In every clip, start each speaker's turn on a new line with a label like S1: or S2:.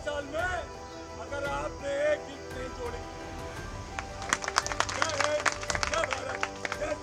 S1: साल में अगर आपने एक ईंट नहीं जोड़ी। जय हिंद, जय भारत, जय।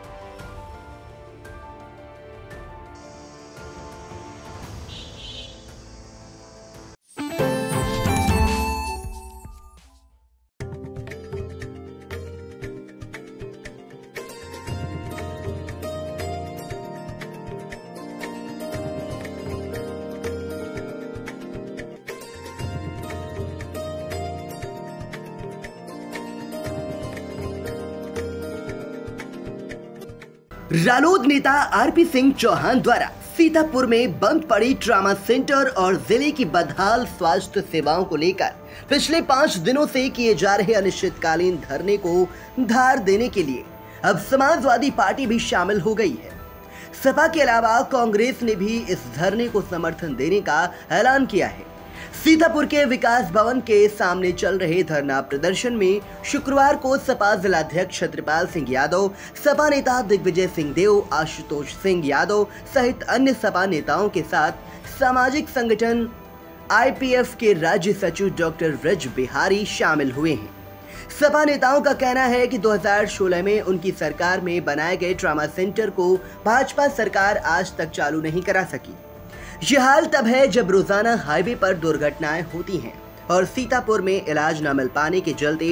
S2: रालोद नेता आरपी सिंह चौहान द्वारा सीतापुर में बंद पड़ी ट्रामा सेंटर और जिले की बदहाल स्वास्थ्य सेवाओं को लेकर पिछले 5 दिनों से किए जा रहे अनिश्चितकालीन धरने को धार देने के लिए अब समाजवादी पार्टी भी शामिल हो गई है। सपा के अलावा कांग्रेस ने भी इस धरने को समर्थन देने का ऐलान किया है। सीतापुर के विकास भवन के सामने चल रहे धरना प्रदर्शन में शुक्रवार को सपा जिलाध्यक्ष छत्रपाल सिंह यादव, सपा नेता दिग्विजय सिंह देव, आशुतोष सिंह यादव सहित अन्य सपा नेताओं के साथ सामाजिक संगठन आईपीएफ के राज्य सचिव डॉक्टर ब्रज बिहारी शामिल हुए हैं। सपा नेताओं का कहना है कि 2016 में उनकी सरकार में बनाए गए ट्रामा सेंटर को भाजपा सरकार आज तक चालू नहीं करा सकी। ये हाल तब है जब रोजाना हाईवे पर दुर्घटनाएं होती हैं और सीतापुर में इलाज न मिल पाने के चलते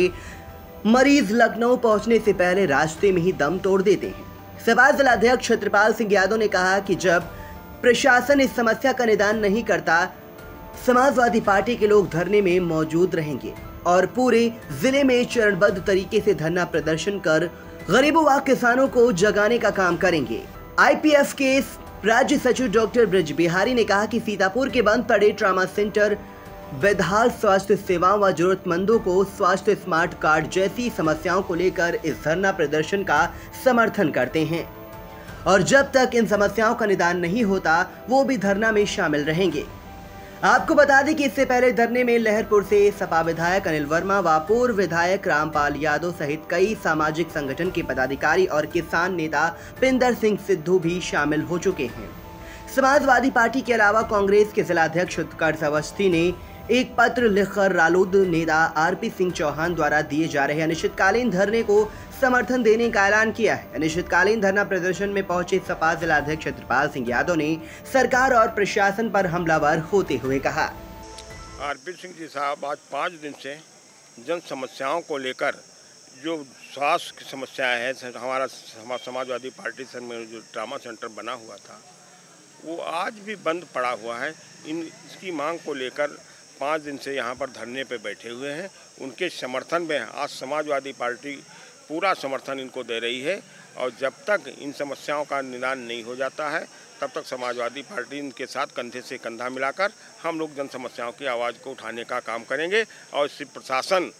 S2: मरीज लखनऊ पहुंचने से पहले रास्ते में ही दम तोड़ देते हैं। सपा जिलाध्यक्ष छत्रपाल सिंह यादव ने कहा कि जब प्रशासन इस समस्या का निदान नहीं करता, समाजवादी पार्टी के लोग धरने में मौजूद रहेंगे और पूरे जिले में चरणबद्ध तरीके से धरना प्रदर्शन कर गरीबों व किसानों को जगाने का काम करेंगे। आईपीएफ के राज्य सचिव डॉक्टर ब्रज बिहारी ने कहा कि सीतापुर के बंद पड़े ट्रामा सेंटर बेदहाल स्वास्थ्य सेवाओं व जरूरतमंदों को स्वास्थ्य स्मार्ट कार्ड जैसी समस्याओं को लेकर इस धरना प्रदर्शन का समर्थन करते हैं और जब तक इन समस्याओं का निदान नहीं होता वो भी धरना में शामिल रहेंगे। आपको बता दें कि इससे पहले धरने में लहरपुर से सपा विधायक अनिल वर्मा व पूर्व विधायक रामपाल यादव सहित कई सामाजिक संगठन के पदाधिकारी और किसान नेता पिंदर सिंह सिद्धू भी शामिल हो चुके हैं। समाजवादी पार्टी के अलावा कांग्रेस के जिलाध्यक्ष उत्कर्ष अवस्थी ने एक पत्र लिखकर रालोद नेता आरपी सिंह चौहान द्वारा दिए जा रहे अनिश्चितकालीन धरने को समर्थन देने का ऐलान किया है। अनिश्चितकालीन धरना प्रदर्शन में पहुंचे सपा जिलाध्यक्ष छत्रपाल सिंह यादव ने सरकार और प्रशासन पर हमलावर होते हुए कहा,
S3: आरपी सिंह जी साहब आज 5 दिन से जन समस्याओं को लेकर जो स्वास्थ्य की समस्याएं है, हमारा समाजवादी पार्टी से में जो ट्रामा सेंटर बना हुआ था वो आज भी बंद पड़ा हुआ है। इसकी मांग को लेकर 5 दिन से यहाँ पर धरने पे बैठे हुए हैं। उनके समर्थन में आज समाजवादी पार्टी पूरा समर्थन इनको दे रही है और जब तक इन समस्याओं का निदान नहीं हो जाता है तब तक समाजवादी पार्टी इनके साथ कंधे से कंधा मिलाकर हम लोग जन समस्याओं की आवाज़ को उठाने का काम करेंगे और इससे प्रशासन,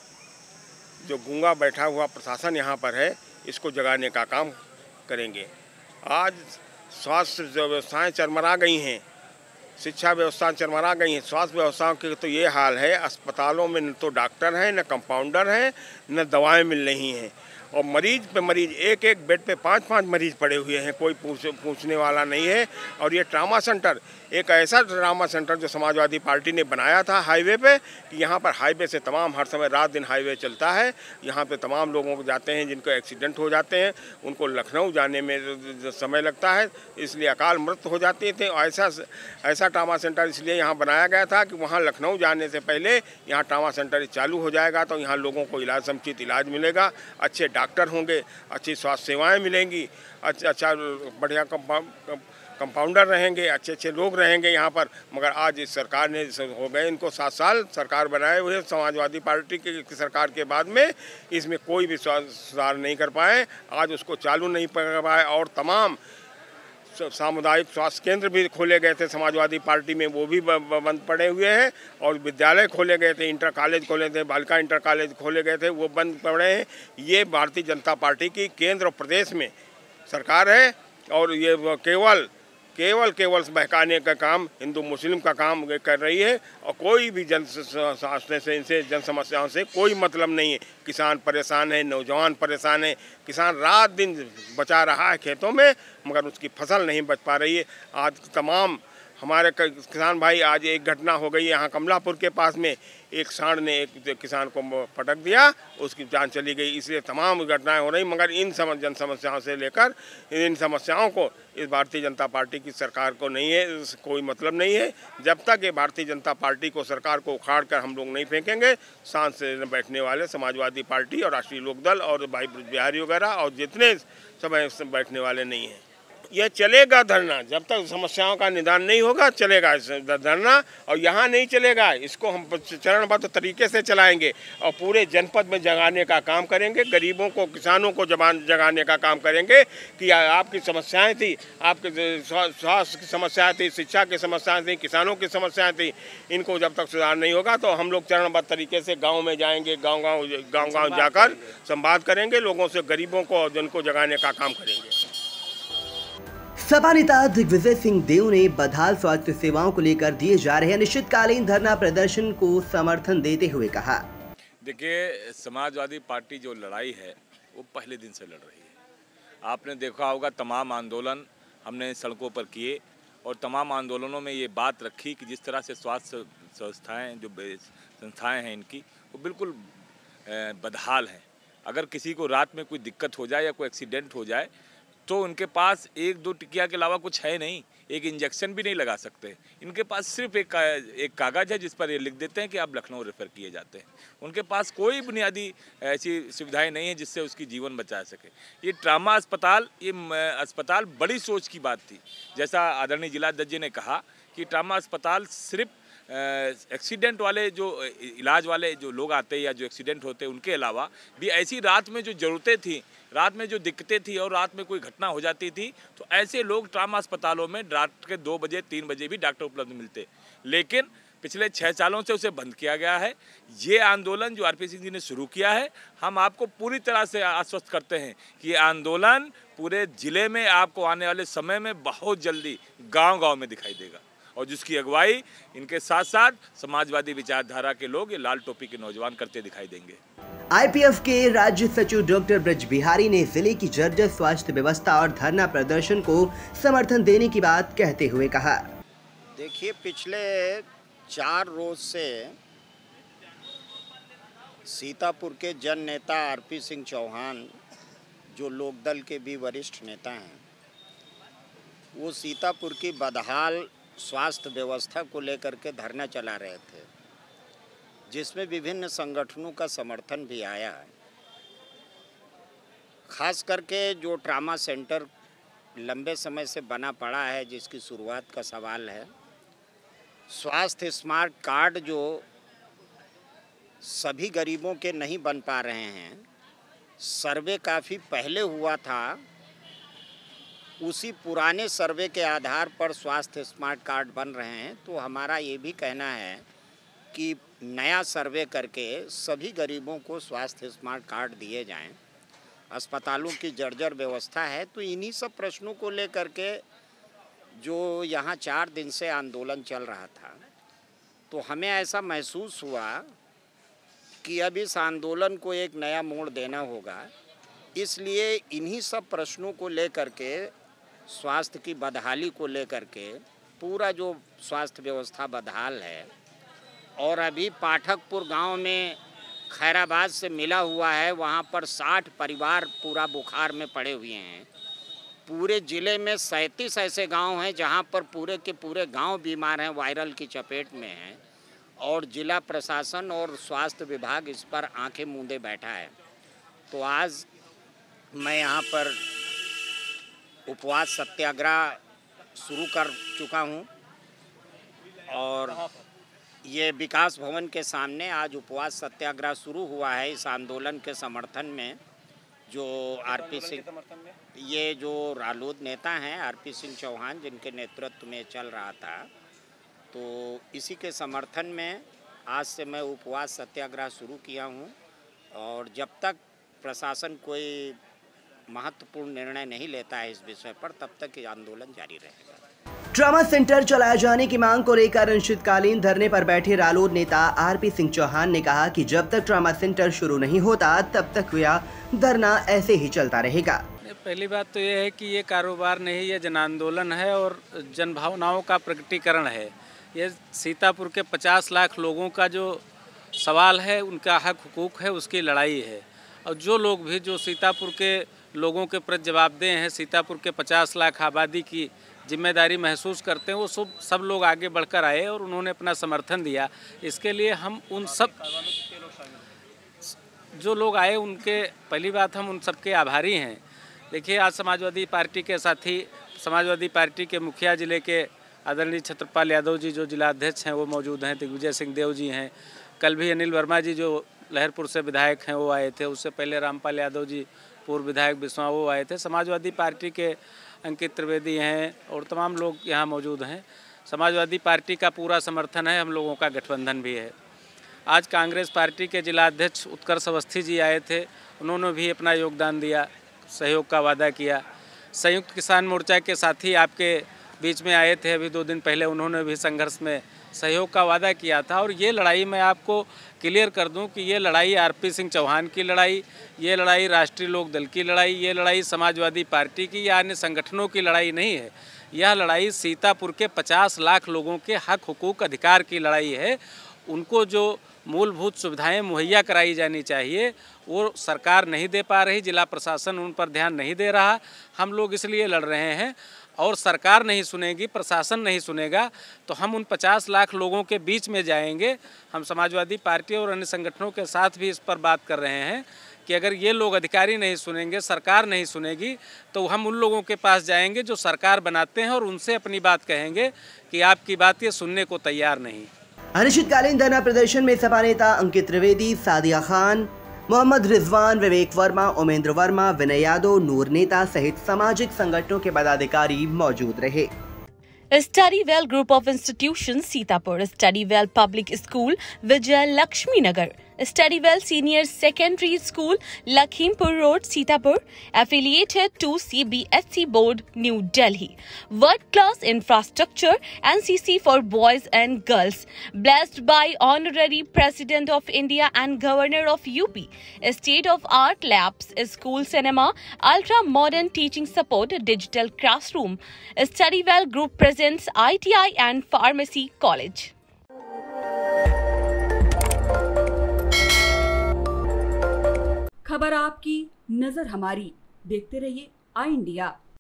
S3: जो गूंगा बैठा हुआ प्रशासन यहाँ पर है, इसको जगाने का काम करेंगे। आज स्वास्थ्य व्यवस्थाएँ चरमरा गई हैं, शिक्षा व्यवस्था चरमरा गई है। स्वास्थ्य व्यवस्थाओं के तो ये हाल है, अस्पतालों में न तो डॉक्टर हैं, न कंपाउंडर हैं, न दवाएं मिल रही हैं और मरीज पे मरीज, एक एक बेड पे 5-5 मरीज पड़े हुए हैं, कोई पूछने वाला नहीं है। और ये ट्रामा सेंटर एक ऐसा ट्रामा सेंटर जो समाजवादी पार्टी ने बनाया था हाईवे पे कि यहाँ पर हाईवे से तमाम हर समय रात दिन हाईवे चलता है। यहाँ पे तमाम लोगों को जाते हैं जिनको एक्सीडेंट हो जाते हैं, उनको लखनऊ जाने में समय लगता है, इसलिए अकाल मृत्यु हो जाती थे। ऐसा ट्रामा सेंटर इसलिए यहाँ बनाया गया था कि वहाँ लखनऊ जाने से पहले यहाँ ट्रामा सेंटर चालू हो जाएगा तो यहाँ लोगों को इलाज, समुचित इलाज मिलेगा, अच्छे डॉक्टर होंगे, अच्छी स्वास्थ्य सेवाएँ मिलेंगी, अच्छा बढ़िया कंपाउंडर रहेंगे, अच्छे लोग रहेंगे यहाँ पर। मगर आज इस सरकार ने हो गए इनको 7 साल सरकार बनाए हुए समाजवादी पार्टी की सरकार के बाद में इसमें कोई भी सुधार नहीं कर पाए, आज उसको चालू नहीं कर पाए और तमाम सामुदायिक स्वास्थ्य केंद्र भी खोले गए थे समाजवादी पार्टी में, वो भी बंद पड़े हुए हैं और विद्यालय खोले गए थे, इंटर कॉलेज खोले थे, बालिका इंटर कॉलेज खोले गए थे, वो बंद पड़े हैं। ये भारतीय जनता पार्टी की केंद्र और प्रदेश में सरकार है और ये केवल बहकाने का काम, हिंदू मुस्लिम का काम कर रही है और कोई भी जन समस्याओं से कोई मतलब नहीं है। किसान परेशान है, नौजवान परेशान है, किसान रात दिन बचा रहा है खेतों में मगर उसकी फसल नहीं बच पा रही है। आज तमाम हमारे किसान भाई, आज एक घटना हो गई यहाँ कमलापुर के पास में, एक सांड ने एक किसान को पटक दिया, उसकी जान चली गई। इसलिए तमाम घटनाएं हो रही, मगर इन जन समस्याओं से लेकर इन समस्याओं को इस भारतीय जनता पार्टी की सरकार को नहीं है, कोई मतलब नहीं है। जब तक ये भारतीय जनता पार्टी को, सरकार को उखाड़ कर हम लोग नहीं फेंकेंगे, सांस से बैठने वाले समाजवादी पार्टी और राष्ट्रीय लोकदल और भाई ब्रज बिहारी वगैरह और जितने सब बैठने वाले नहीं हैं। यह चलेगा धरना, जब तक समस्याओं का निदान नहीं होगा चलेगा धरना। और यहाँ नहीं चलेगा, इसको हम चरणबद्ध तरीके से चलाएंगे और पूरे जनपद में जगाने का काम करेंगे। गरीबों को, किसानों को जगाने का काम करेंगे कि आपकी समस्याएं थी, आपके स्वास्थ्य की समस्याएं थी, शिक्षा की समस्याएं थी, किसानों की समस्याएं थी, इनको जब तक सुधार नहीं होगा तो हम लोग चरणबद्ध तरीके से गाँव में जाएंगे, गाँव जाकर संवाद करेंगे लोगों से, गरीबों को और जिनको जगाने का काम करेंगे।
S2: सपा नेता दिग्विजय सिंह देव ने बदहाल स्वास्थ्य सेवाओं को लेकर दिए जा रहे अनिश्चितकालीन धरना प्रदर्शन को समर्थन देते हुए कहा,
S1: देखिए, समाजवादी पार्टी जो लड़ाई है वो पहले दिन से लड़ रही है। आपने देखा होगा तमाम आंदोलन हमने सड़कों पर किए और तमाम आंदोलनों में ये बात रखी कि जिस तरह से स्वास्थ्य संस्थाएं, जो संस्थाएं हैं इनकी, वो बिल्कुल बदहाल हैं। अगर किसी को रात में कोई दिक्कत हो जाए या कोई एक्सीडेंट हो जाए तो उनके पास 1-2 टिकिया के अलावा कुछ है नहीं, एक इंजेक्शन भी नहीं लगा सकते। इनके पास सिर्फ एक कागज़ है जिस पर ये लिख देते हैं कि आप लखनऊ रेफ़र किए जाते हैं। उनके पास कोई बुनियादी ऐसी सुविधाएं नहीं है जिससे उसकी जीवन बचा सके। ये ट्रामा अस्पताल, ये अस्पताल बड़ी सोच की बात थी। जैसा आदरणीय जिलाध्यक्ष जी ने कहा कि ट्रामा अस्पताल सिर्फ एक्सीडेंट वाले, जो इलाज वाले जो लोग आते हैं या जो एक्सीडेंट होते हैं उनके अलावा भी ऐसी रात में जो ज़रूरतें थी, रात में जो दिक्कतें थी और रात में कोई घटना हो जाती थी तो ऐसे लोग ट्रामा अस्पतालों में रात के 2 बजे 3 बजे भी डॉक्टर उपलब्ध मिलते। लेकिन पिछले 6 सालों से उसे बंद किया गया है। ये आंदोलन जो आरपी सिंह जी ने शुरू किया है, हम आपको पूरी तरह से आश्वस्त करते हैं कि ये आंदोलन पूरे ज़िले में आपको आने वाले समय में बहुत जल्दी गाँव-गाँव में दिखाई देगा और जिसकी अगुवाई इनके साथ साथ समाजवादी विचारधारा के लोग, ये लाल टोपी के नौजवान करते दिखाई देंगे।
S2: आईपीएफ के राज्य सचिव डॉक्टर ब्रज बिहारी ने जिले की जर्जर स्वास्थ्य व्यवस्था और धरना प्रदर्शन को समर्थन देने की बात कहते हुए कहा,
S4: देखिए, पिछले 4 रोज से सीतापुर के जन नेता आरपी सिंह चौहान, जो लोकदल के भी वरिष्ठ नेता हैं, वो सीतापुर की बदहाल स्वास्थ्य व्यवस्था को लेकर के धरना चला रहे थे, जिसमें विभिन्न संगठनों का समर्थन भी आया है। खास करके जो ट्रामा सेंटर लंबे समय से बना पड़ा है, जिसकी शुरुआत का सवाल है, स्वास्थ्य स्मार्ट कार्ड जो सभी गरीबों के नहीं बन पा रहे हैं, सर्वे काफ़ी पहले हुआ था, उसी पुराने सर्वे के आधार पर स्वास्थ्य स्मार्ट कार्ड बन रहे हैं। तो हमारा ये भी कहना है कि नया सर्वे करके सभी गरीबों को स्वास्थ्य स्मार्ट कार्ड दिए जाएं। अस्पतालों की जर्जर व्यवस्था है, तो इन्हीं सब प्रश्नों को लेकर के जो यहाँ 4 दिन से आंदोलन चल रहा था, तो हमें ऐसा महसूस हुआ कि अब इस आंदोलन को एक नया मोड़ देना होगा। इसलिए इन्हीं सब प्रश्नों को लेकर के, स्वास्थ्य की बदहाली को लेकर के, पूरा जो स्वास्थ्य व्यवस्था बदहाल है, और अभी पाठकपुर गांव में खैराबाद से मिला हुआ है, वहां पर 60 परिवार पूरा बुखार में पड़े हुए हैं। पूरे ज़िले में 37 ऐसे गांव हैं जहां पर पूरे के पूरे गांव बीमार हैं, वायरल की चपेट में हैं, और जिला प्रशासन और स्वास्थ्य विभाग इस पर आंखें मूंदे बैठा है। तो आज मैं यहाँ पर उपवास सत्याग्रह शुरू कर चुका हूँ और ये विकास भवन के सामने आज उपवास सत्याग्रह शुरू हुआ है इस आंदोलन के समर्थन में। जो आरपी सिंह, ये जो रालोद नेता हैं आरपी सिंह चौहान, जिनके नेतृत्व में चल रहा था, तो इसी के समर्थन में आज से मैं उपवास सत्याग्रह शुरू किया हूँ। और जब तक प्रशासन कोई महत्वपूर्ण निर्णय नहीं लेता है इस विषय पर, तब तक ये आंदोलन जारी रहेगा।
S2: ट्रॉमा सेंटर चलाए जाने की मांग को लेकर अनिश्चितकालीन धरने पर बैठे रालोद नेता आरपी सिंह चौहान ने कहा कि जब तक ट्रॉमा सेंटर शुरू नहीं होता तब तक यह धरना ऐसे ही चलता रहेगा।
S5: पहली बात तो ये है कि ये कारोबार नहीं, ये जन आंदोलन है और जन भावनाओं का प्रकटीकरण है। ये सीतापुर के 50 लाख लोगों का जो सवाल है, उनका हक हुकूक है, उसकी लड़ाई है। और जो लोग भी जो सीतापुर के लोगों के प्रति जवाबदेह हैं, सीतापुर के 50 लाख आबादी की जिम्मेदारी महसूस करते हैं, वो सब लोग आगे बढ़कर आए और उन्होंने अपना समर्थन दिया। इसके लिए हम उन सब जो लोग आए उनके, पहली बात हम उन सबके आभारी हैं। देखिए, आज समाजवादी पार्टी के साथी, समाजवादी पार्टी के मुखिया जिले के आदरणीय छत्रपाल यादव जी जो जिलाध्यक्ष हैं वो मौजूद हैं, दिग्विजय सिंह देव जी हैं, कल भी अनिल वर्मा जी जो लहरपुर से विधायक हैं वो आए थे, उससे पहले रामपाल यादव जी पूर्व विधायक बिस्वा वो आए थे, समाजवादी पार्टी के अंकित त्रिवेदी हैं और तमाम लोग यहाँ मौजूद हैं। समाजवादी पार्टी का पूरा समर्थन है, हम लोगों का गठबंधन भी है। आज कांग्रेस पार्टी के जिलाध्यक्ष उत्कर्ष अवस्थी जी आए थे, उन्होंने भी अपना योगदान दिया, सहयोग का वादा किया। संयुक्त किसान मोर्चा के साथी आपके बीच में आए थे अभी 2 दिन पहले, उन्होंने भी संघर्ष में सहयोग का वादा किया था। और ये लड़ाई मैं आपको क्लियर कर दूं कि ये लड़ाई आरपी सिंह चौहान की लड़ाई, ये लड़ाई राष्ट्रीय लोक दल की लड़ाई, ये लड़ाई समाजवादी पार्टी की या अन्य संगठनों की लड़ाई नहीं है। यह लड़ाई सीतापुर के 50 लाख लोगों के हक हुकूक अधिकार की लड़ाई है। उनको जो मूलभूत सुविधाएं मुहैया कराई जानी चाहिए वो सरकार नहीं दे पा रही, जिला प्रशासन उन पर ध्यान नहीं दे रहा। हम लोग इसलिए लड़ रहे हैं और सरकार नहीं सुनेगी, प्रशासन नहीं सुनेगा तो हम उन 50 लाख लोगों के बीच में जाएंगे। हम समाजवादी पार्टी और अन्य संगठनों के साथ भी इस पर बात कर रहे हैं कि अगर ये लोग अधिकारी नहीं सुनेंगे, सरकार नहीं सुनेगी, तो हम उन लोगों के पास जाएंगे जो सरकार बनाते हैं और उनसे अपनी बात कहेंगे कि आपकी बात ये सुनने को तैयार नहीं।
S2: अनिश्चितकालीन धरना प्रदर्शन में सपा नेता अंकित त्रिवेदी, सादिया खान, मोहम्मद रिजवान, विवेक वर्मा, उमेंद्र वर्मा, विनय यादव, नूर नेता सहित सामाजिक संगठनों के पदाधिकारी मौजूद रहे।
S6: Studywell Group of Institutions, Sitapur, Studywell Public School, Vijay Lakshmi Nagar, Studywell Senior Secondary School, Lakhimpur Road, Sitapur, affiliated to CBSE Board, New Delhi. World-class infrastructure, NCC for boys and girls. Blessed by Honorary President of India and Governor of UP. State-of-art labs, school cinema, ultra-modern teaching support, digital classroom. Studywell Group presents ITI and Pharmacy College.
S7: खबर आपकी, नजर हमारी। देखते रहिए आई India.